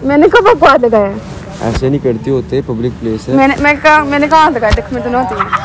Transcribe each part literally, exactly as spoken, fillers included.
मैंने कब आपको हाथ लगाया? ऐसे नहीं करती होते, पब्लिक प्लेस है। मैंने मैं कहा मैंने कहा हाथ लगाया? देख मैं तो ना होती है।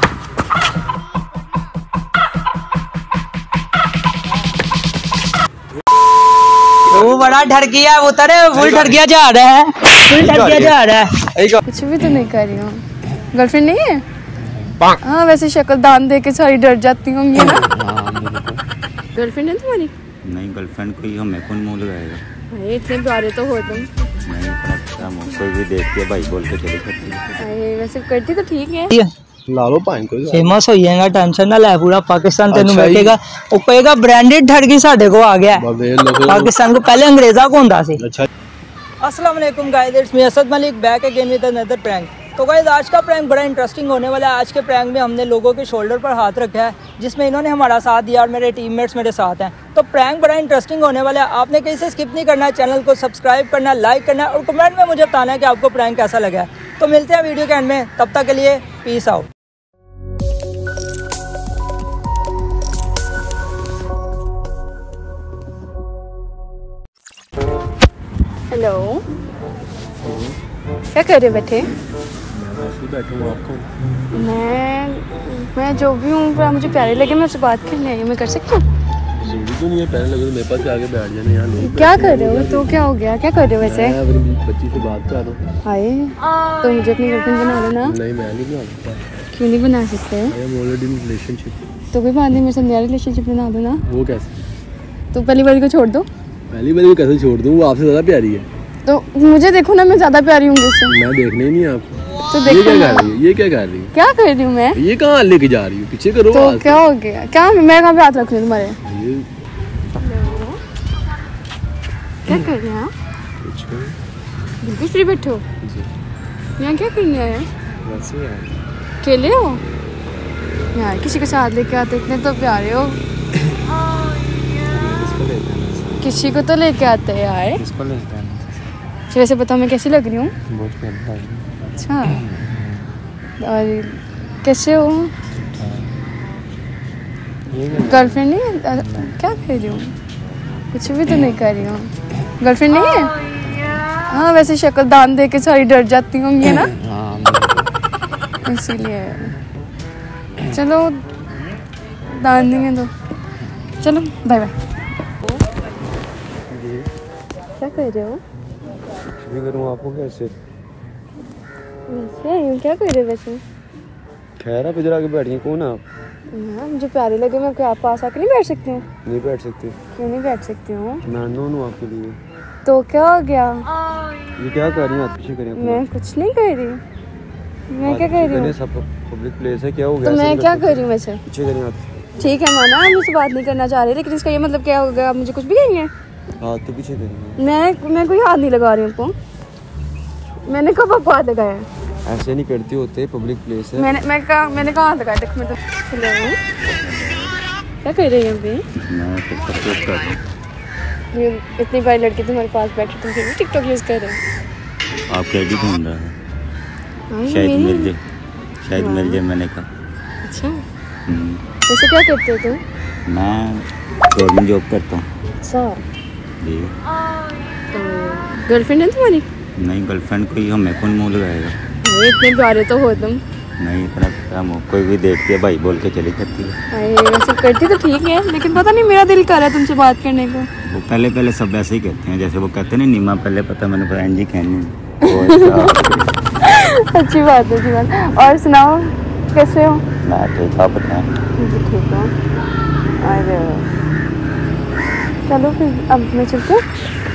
वो बड़ा ठरकिया उतर फुल ठरकिया जा रहा है, फुल ठरकिया जा रहा है। कुछ भी तो नहीं कर रही हूँ। गर्लफ्रेंड नहीं है? हाँ वैसे शक्ल दान दे के सारी डर जाती होंगी ना। गर्लफ्रेंड है तुम्हारी? नहीं गर्लफ्रेंड कोई हमें कौन मुँह लगाएगा। अरे इतने प्यारे तो हो तुम। नहीं पता कोई भी देखती है भाई बोल के चली करती है। अरे वैसे करती तो ठीक है। ला लो पानी कोई फेमस हो जाएगा, टेंशन ना ले, पूरा पाकिस्तान तेनू बैठेगा। वो कहेगा ब्रांडेड ठरकी साडे को आ गया। पाकिस्तान को पहले अंग्रेजा को होंदा सी। अच्छा अस्सलाम वालेकुम guys, it's me Asad Malik back again with another prank. तो गाइस आज का प्रैंक बड़ा इंटरेस्टिंग होने वाला है। आज के प्रैंक में हमने लोगों के शोल्डर पर हाथ रखा है, जिसमें इन्होंने हमारा साथ दिया और मेरे टीममेट्स मेरे साथ हैं। तो प्रैंक बड़ा इंटरेस्टिंग होने वाला है। आपने कहीं से स्किप नहीं करना है, चैनल को सब्सक्राइब करना, लाइक करना और कमेंट में मुझे बताना है कि आपको प्रैंक कैसा लगा है। तो मिलते हैं वीडियो के एंड में, तब तक के लिए पीस आउट। हेलो, क्या कर रहे बैठे? मैं मैं जो भी हूँ पर मुझे प्यारे लगे, मैं उससे बात करने आई, मैं कर सकती हूँ? तो नहीं है, प्यारे लगे तो मेरे पास आके बैठ जाने यहाँ। नहीं क्या कर रहे हो? तो क्या हो गया? क्या कर रहे हो वैसे? मैं अपनी बच्ची से बात कर रहा हूँ। हाय, तो मुझे अपनी गर्लफ्रेंड बना लो ना। नहीं मैं नहीं बना सकता। क्यों नहीं बना सकते? I am already in relationship. तो कोई बात नहीं, मेरे साथ नया रिलेशनशिप बना दो ना। वो कैसे? तो पहली बारी को छोड़ दो। पहली बारी को कैसे छोड़ दूँ? वो आपसे ज़्यादा प्यारी है। तो मुझे देखो ना, मैं ज्यादा प्यारी हूँ उससे। मैं देखने ही नहीं आपको। तो ये देखो क्या कर रही है? ये क्या कर रही है? क्या कर रही हूँ मैं? ये कहाँ लेके जा रही है? पीछे करो। तो क्या हो गया? क्या मैं कहाँ पे हाथ रख रही हूँ तुम्हारे? ये क्या कर रहे हैं आप? बिल्कुल फ्री बैठे हो? यहाँ क्या करने आए हैं? वैसे यार अकेले हो यार? किसी के साथ लेके आते, इतने तो प्यारे हो। किसी को तो लेके आते हैं यार। इसको लेके आना। वैसे बताओ मैं कैसी लग रही हूँ? बहुत प्यारी। अच्छा, और कैसे हो? गर्लफ्रेंड नहीं है? क्या कर रही हूँ? कुछ भी तो नहीं कर रही हूँ। गर्लफ्रेंड नहीं है? हाँ वैसे शक्ल दान दे के सारी डर जाती होंगी ना, इसीलिए। चलो दान देंगे तो चलो, बाय बाय। क्या कर रहे हो? कुछ भी करूँ आपको कैसे? वैसे क्या कर रहे हो वैसे? खैर आप इधर आके बैठिए। कौन आप? हाँ मुझे प्यारे लगे, मैं क्या आप पास आके नहीं बैठ सकती हूँ? नहीं बैठ सकते। क्यों नहीं बैठ सकती हूँ? मैं अननोन हूँ आपके लिए। तो क्या हो गया? ये क्या कर रही हैं? आप पीछे करिए। मैं कुछ नहीं कर रही। मैं क्या कर रही हूँ? सब पब्लिक प्लेस है, क्या हो गया? तो मैं क्या कर रही हूँ वैसे? पीछे करिए आप। ठीक है माना, हम मुझसे बात नहीं करना चाह रहे, लेकिन इसका ये मतलब क्या हो गया? आप मुझे कुछ भी कहेंगे? हाँ तो पीछे करिए। मैं मैं कोई हाथ नहीं लगा रही हूँ आपको। मैंने कब आपको हाथ लगाया? ऐसे नहीं करती होते, पब्लिक प्लेस है। मैंने मैं कहा मैंने कहा हाथ लगाया? देख मैं तो। हेलो, क्या कर रही है अभी? मैं टिकटॉक कर रहा हूँ। ये इतनी बड़ी लड़की तुम्हारे पास बैठी, तुम फिर भी टिकटॉक यूज़ कर रहे हो? आप क्या ढूंढ रहा है? हाँ, ये शायद मेरी- मिल जाए, शायद हाँ। मिल जाए। मैंने कहा अच्छा, हम्म, वैसे क्या करते हो तुम? मैं गवर्नमेंट जॉब करता हूँ अच्छा, जी। तो गर्लफ्रेंड है तुम्हारी? नहीं गर्लफ्रेंड कोई हमें कौन मुँह लगाएगा। अरे इतने प्यारे तो हो तुम। नहीं पता कोई भी देखती है भाई बोल के चली करती है। अरे वैसे करती तो ठीक है, लेकिन पता नहीं मेरा दिल कर रहा है तुमसे बात करने को। वो पहले पहले सब ऐसे ही कहते हैं, जैसे वो कहते हैं ना नीमा पहले पता मैंने पता एनजी कहनी। अच्छी बात है, अच्छी बात। और सुनाओ कैसे हो? मैं ठीक, आप बताएं। मुझे ठीक हो। और चलो फिर अब मैं चलती हूँ।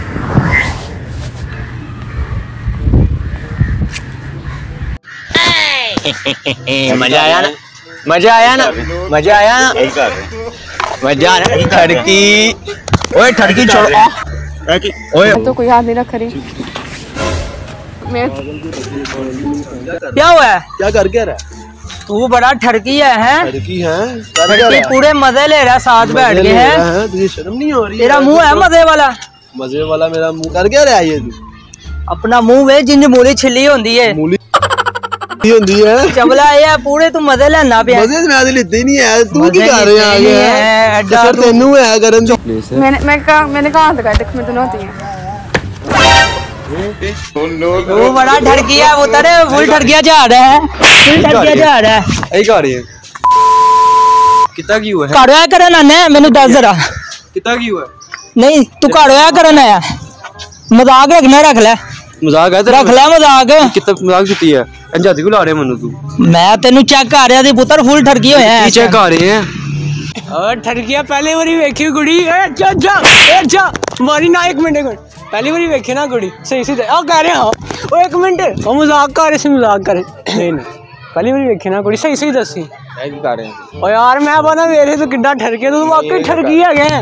मजा आया ना? मजा आया ना? मजा आया ना? मजा आया ना? ठरकी, ओए ठरकी छोड़ो। ओए तो कोई हाथ नहीं रख रही मैं। क्या हुआ है? क्या कर क्या रहा है? तू बड़ा ठरकी है, हैं? लड़की है, ठरकी पूरे मजे ले रहा, साथ बैठ के है। तुझे शर्म नहीं हो रही? तेरा मुंह है मजे वाला। मजे वाला मेरा मुंह कर क्या रहा है? ये तू अपना मुंह वे जिंज मूली छिली होंदी है, मूली होंदी है। चबला ये पूरे तू मजे लेना पे। मजे मैं लेते ही नहीं है। तू की कर रहा है? सर तेनू है करन। मैंने मैं कहा मैंने कहा हाथ लगाया? देख मैं तो ना होती है। वो बड़ा ठड़किया पुत्र फुल ठड़किया जा रहा है फुल ठड़किया जा रहा है यही कर रही है कितना की हुआ है घर आया करन आना मैनू दस जरा कितना की हुआ है नहीं तू घर आया करन आया मजाक रखना रख ले मजाक है रख ले मजाक कितना मजाक की है अंजादी को ला रहे मनु तू मैं तेनू चेक कर रहा थी पुत्र फुल ठड़की होया है चेक कर रहे हैं और ठड़किया पहले बारी वेखी कुड़ी ए जा जा ए जा मारी ना एक मिनट एक मिनट पहली बारी वेखी ना कुड़ी सही सही ओ कह रहे हां ओ एक मिनट ओ मजाक कर रहे से मजाक कर नहीं नहीं पहली बारी वेखी ना कुड़ी सही सही दसी क्या कर रहे हैं ओ यार मैं बना मेरे तो किड्डा ठड़के तू वाकई ठड़की है गए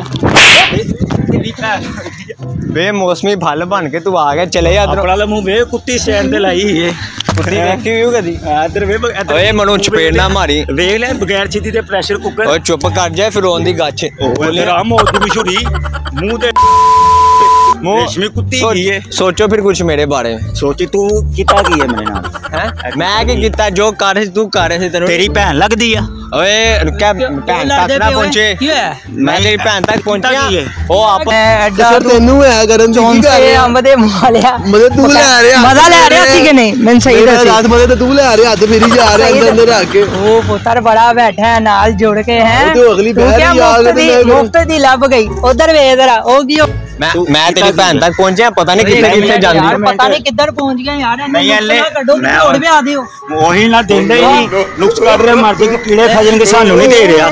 बेमौसमी फल बन के तू आ गया चले जा अपना मुंह वे कुत्ती स्टैंड ते लाई है कुत्ती देखी हुई कदी इधर वे ओए मनु चपेड़ ना मारी वेख ले बगैर छीती ते प्रेशर कुकर ओए चुप कर जा फिर रोन दी गच्छ बोले राम हो दी मशहूरी मुंह ते रेशमी कुत्ती की है सोचो फिर कुछ मेरे बारे में सोची तू किता की है मेरे नाल हैं मैं की किता जो कर रही तू कर रही तेरे तेरी भैन लगदी आ ओए क्या भैन तक ना पहुंचे मैं तेरी भैन तक पहुंचा ओ आप सर तेनू है करन दी की कर रहे अंब दे मालिया मजे तू ले आ रहा मजा ले रहा सी कि नहीं मैं सही दस रात मजे तो तू ले आ रहा हाथ फिर ही जा रहा अंदर अंदर आके वो पुत्र बड़ा बैठा है नाल जुड़ के हैं तो अगली बहन क्या याद मुफ्त दी लभ गई उधर वे जरा ओ की मैं मैं तेरी भैन तक पहुंचा पता नहीं कितने कितने जांदी पता नहीं किधर पहुंच गए यार नहीं हले मैं और भी आ दियो वही ना देंदे ही नुक्स कर रहे मर्दे के कीड़े खा जाएंगे सानू नहीं दे रहा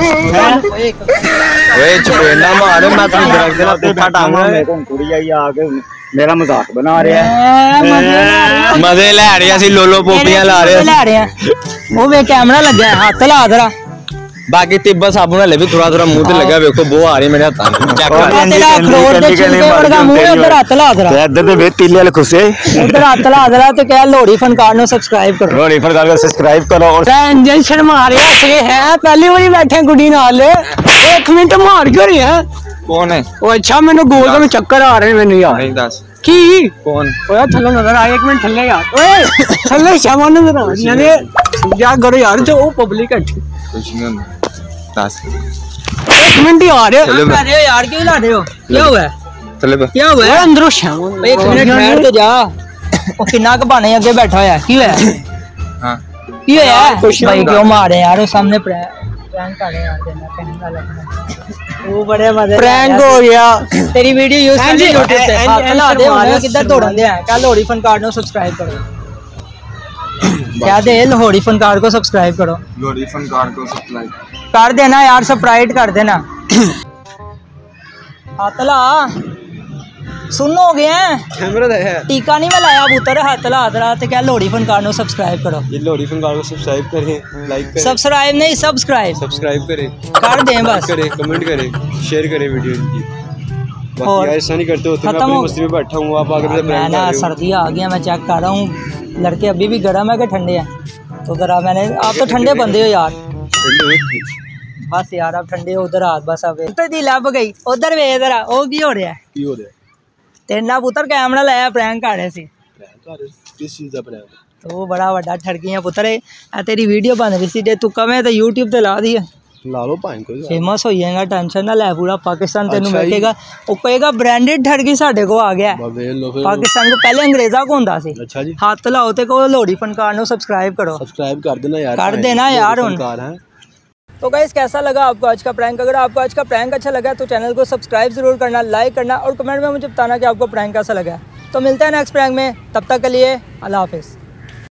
ओए चपेड़ा मार मैं तेरी दरख्त ना पुठा टांग मेरे को कुड़ी आई आके मेरा मजाक बना रहा है मजे ले रहे सी लोलो पोपियां ला रहे ले रहे हैं वो वे कैमरा लगा है हाथ ला जरा बाकी तिब्बा साबुन ले भी थोड़ा थोड़ा मुंह ते लगा देखो बो आ रही मेरे हाथ चेक कर तेरा अखरोट दे छिलके वर्गा मुंह उधर हाथ ला जरा इधर ते वे तीले वाले खुसे उधर हाथ ला जरा तो क्या लोड़ी फनकार नो सब्सक्राइब करो रोड़ी पर कर सब्सक्राइब करो और इंजन शर्मा रहे हंस के हैं पहली बारी बैठे गुड़ी नाल एक मिनट मार क्यों रही है कौन है ओ अच्छा मैंने गोल में चक्कर आ रहे हैं मैंने यार नहीं दस की कौन ओए थल्ले नजर आ एक मिनट थल्ले यार ओए थल्ले सामान नजर आ यानी क्या करो यार जो वो पब्लिक है कुछ नहीं दस एक मिनट यार अरे यार क्यों ला रहे हो क्या हुआ है चले बा क्या हुआ है अंदर शाम एक मिनट ठहर तो जा वो किन्ना का बहाने अगे बैठा होया की होया हां की होया भाई क्यों मारे यार वो सामने प्रैंक कर रहे यार देना कहना लगना वो बड़े मजे प्रैंक हो गया तेरी वीडियो यूज कर ली YouTube पे हाथ ला दे मैं किधर दौड़न दे क्या लोड़ी फनकार नो सब्सक्राइब करो क्या दे लोड़ी फनकार को सब्सक्राइब करो लोरी फनकार को सब्सक्राइब कर देना यार सब्सक्राइब कर देना हाथ ला सुन हो गया कैमरा दे है टीका नहीं मैं लाया पुत्र हाथ ला दरा ते क्या लोड़ी फनकार नो सब्सक्राइब करो ये लोरी फनकार को सब्सक्राइब करें लाइक करें सब्सक्राइब नहीं सब्सक्राइब सब्सक्राइब करें कर दें बस करें कमेंट करें शेयर करें वीडियो इनकी और बाकी ऐसा नहीं करते होते मैं खत्म अपनी हो- मस्ती में बैठा हूँ आप आगे मुझे मैं प्रैंक कर ना रहे हो सर्दी आ गया मैं चेक कर रहा हूँ लड़के अभी भी गर्म है कि ठंडे हैं तो जरा मैंने आप तो ठंडे बंदे हो यार बस यार आप ठंडे हो उधर हाथ बस अब तो दी लभ गई उधर वे जरा ओ की हो रहा है की हो रहा है तेरे ना पुत्र कैमरा लाया प्रैंक कर रहे सी प्रैंक कर किस चीज का प्रैंक तो वो बड़ा बड़ा ठड़की है पुत्र ए तेरी वीडियो बन रही सी जे तू कमे तो यूट्यूब ते ला दी ला लो पाइन कोई फेमस हो जाएगा टेंशन ना ले पूरा पाकिस्तान तेन अच्छा जी। बैठेगा वो कहेगा ब्रांडेड ठड़की साढ़े को आ गया है। बाबे लो फिर पाकिस्तान को पहले अंग्रेजा को होंदा सी अच्छा जी हाथ लाओ ते को लोड़ी फनकार नो सब्सक्राइब करो सब्सक्राइब कर देना यार कर देना यार उन। फनकार हैं तो गाइस कैसा लगा आपको आज का प्रैंक अगर आपको आज का प्रैंक अच्छा लगा तो चैनल को सब्सक्राइब जरूर करना लाइक करना और कमेंट में मुझे बताना कि आपको प्रैंक कैसा लगा तो मिलते हैं नेक्स्ट प्रैंक में तब तक के लिए अल्लाह हाफिज़।